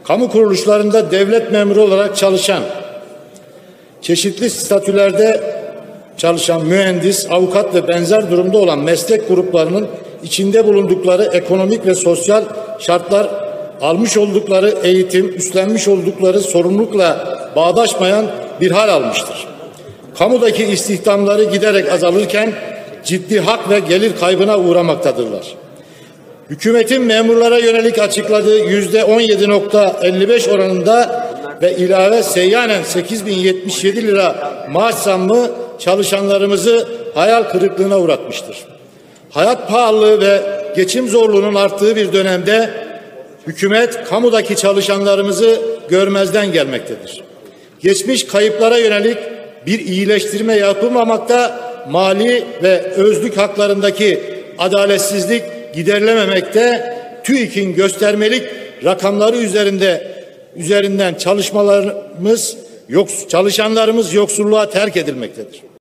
kamu kuruluşlarında devlet memuru olarak çalışan, çeşitli statülerde çalışan mühendis, avukat ve benzer durumda olan meslek gruplarının içinde bulundukları ekonomik ve sosyal şartlar, almış oldukları eğitim, üstlenmiş oldukları sorumlulukla bağdaşmayan bir hal almıştır. Kamudaki istihdamları giderek azalırken ciddi hak ve gelir kaybına uğramaktadırlar. Hükümetin memurlara yönelik açıkladığı %17.55 oranında ve ilave seyyanen 8.077 lira maaş zammı çalışanlarımızı hayal kırıklığına uğratmıştır. Hayat pahalılığı ve geçim zorluğunun arttığı bir dönemde hükümet kamudaki çalışanlarımızı görmezden gelmektedir. Geçmiş kayıplara yönelik bir iyileştirme yapılmamakta, mali ve özlük haklarındaki adaletsizlik giderilememekte, TÜİK'in göstermelik rakamları üzerinden çalışanlarımız yoksulluğa terk edilmektedir.